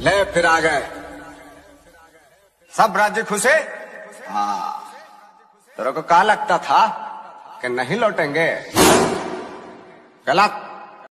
ले फिर आ गए सब राज्य खुश है। हाँ, तेरे को क्या लगता था कि नहीं लौटेंगे? गलत।